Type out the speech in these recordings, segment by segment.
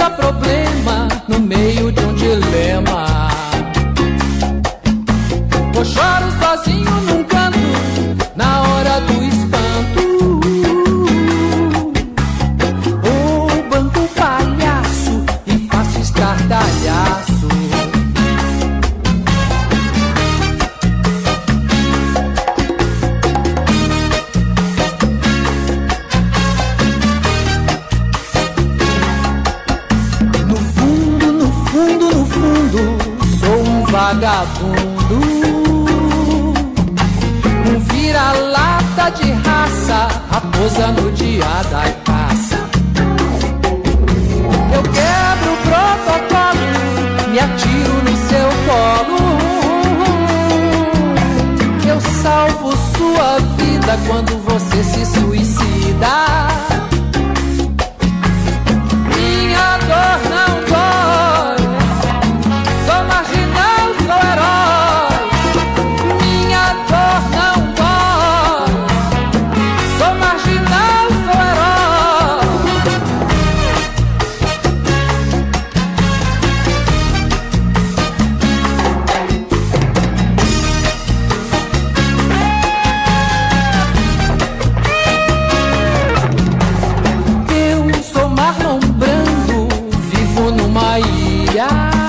pensa problema no meio de um dilema. Eu choro sozinho num canto na hora do espanto. Ou banco palhaço e faço estardalhaço. Vagabundo, um vira-lata de raça, raposa no dia da caça. Eu quebro o protocolo, me atiro no seu colo. Eu salvo sua vida quando você se suicida. Minha dor não dói, sou marginal, sou herói. Minha dor não dói, sou marginal, sou herói. Eu sou Marlon Brando, vivo numa ilha.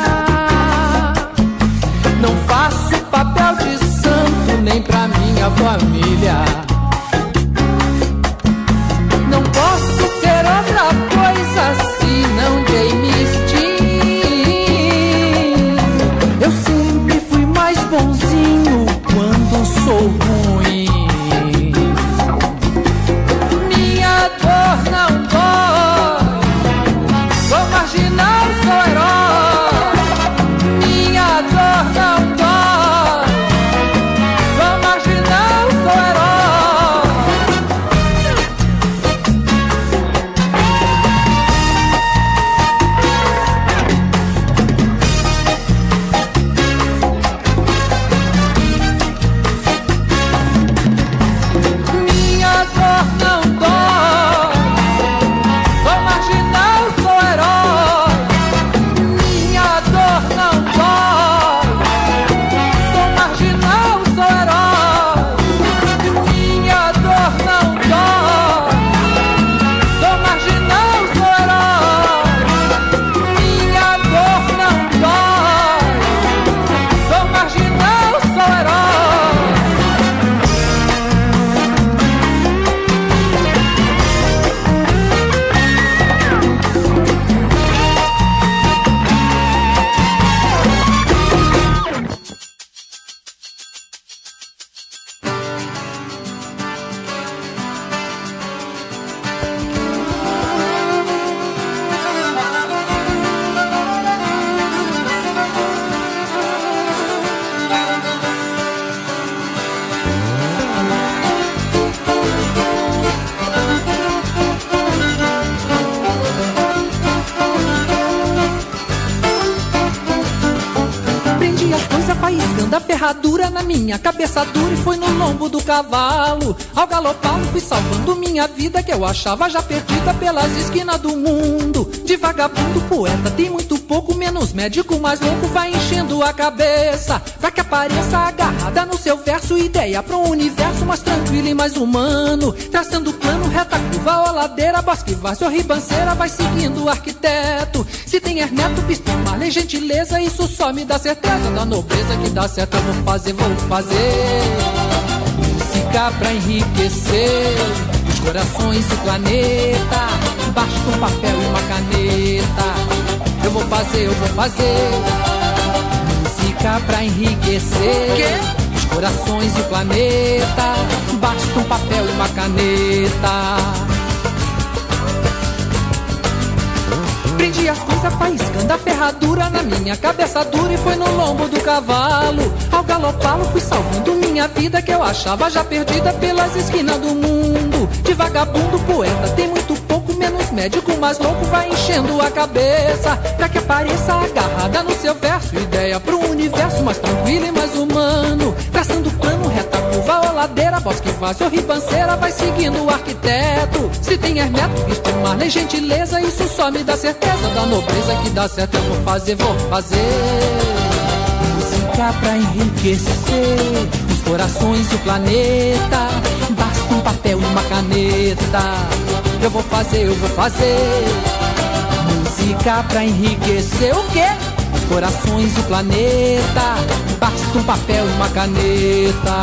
Não faço papel de santo nem pra minha família. Não posso ser outra coisa senão James Dean. Eu sempre fui mais bonzinho quando sou ruim. Minha dor não dói, sou marginal, sou herói. Minha dor não dói, sou marginal, sou herói. Minha dor não dói, sou marginal, sou herói. Minha dor não dói, sou marginal, sou herói. Minha dor não dói, sou marginal, sou herói. Minha dor não dói, sou marginal, sou herói. Prendi as coisas faiscando a ferradura na minha cabeça dura e foi no lombo do cavalo. Ao galopá-lo fui salvando minha vida que eu achava já perdida pelas esquinas do mundo. De vagabundo poeta tem muito pouco, menos médico, mais louco vai enchendo a cabeça. Pra que apareça agarrada no seu verso, ideia pra um universo mais tranquilo e mais humano. Traçando plano, reta, curva ou ladeira, bosque, várzea ou ribanceira, vai seguindo o arquiteto. Se tem Hermeto, Bispo, Marley, gentileza, isso só me dá certeza da nobreza que dá certo. Eu vou fazer música pra enriquecer os corações do planeta. Basta um papel e uma caneta. Eu vou fazer música pra enriquecer os corações do planeta. Basta um papel e uma caneta. Prendi as coisas faiscando a ferradura na minha cabeça dura e foi no lombo do cavalo. Ao galopá-lo fui salvando minha vida que eu achava já perdida pelas esquinas do mundo. De vagabundo poeta tem muito pouco, menos médico, mais louco vai enchendo a cabeça. Pra que apareça agarrada no seu verso, ideia pro universo mais tranquilo e mais humano. Traçando plano, reta, curva ou ladeira, Bosque, Várzea ou Ribanceira, vai seguindo o arquiteto. Se tem Hermeto, Cristo, Marley, gentileza, isso só me dá certeza da nobreza que dá certo. Eu vou fazer música pra enriquecer os corações e o planeta. Basta um papel e uma caneta. Eu vou fazer música pra enriquecer o quê? Os corações e o planeta. Basta um papel e uma caneta.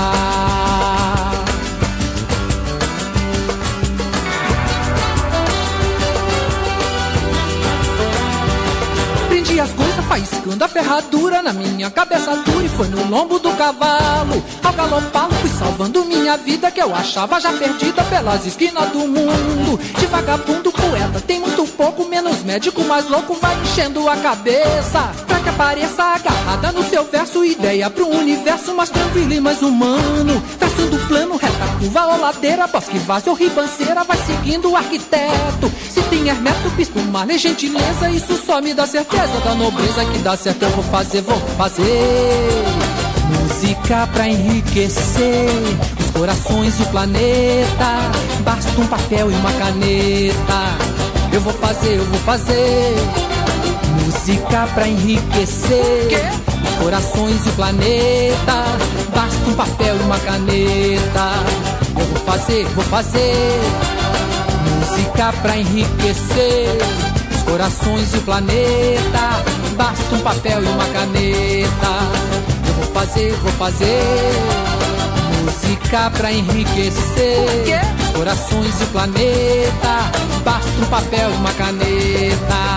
Prendi as coisas faiscando a ferradura na minha cabeça dura e foi no lombo do cavalo. Ao galopá-lo fui salvando minha vida que eu achava já perdida pelas esquinas do mundo. De vagabundo poeta tem muito pouco, menos médico, mais louco vai enchendo a cabeça. Pra que apareça agarrada no seu verso, ideia pro universo mais tranquilo e mais humano. Traçando plano, reta, curva ou ladeira, Bosque, Várzea ou Ribanceira, vai seguindo o arquiteto. Se tem Hermeto, Bispo, Marley, gentileza, isso só me dá certeza da nobreza que dá certo. Eu vou fazer música pra enriquecer os corações e o planeta. Basta um papel e uma caneta. Eu vou fazer música pra enriquecer os corações e o planeta. Basta um papel e uma caneta. Eu vou fazer música pra enriquecer os corações e o planeta. Basta um papel e uma caneta. Eu vou fazer música pra enriquecer os corações e o planeta. Basta um papel e uma caneta.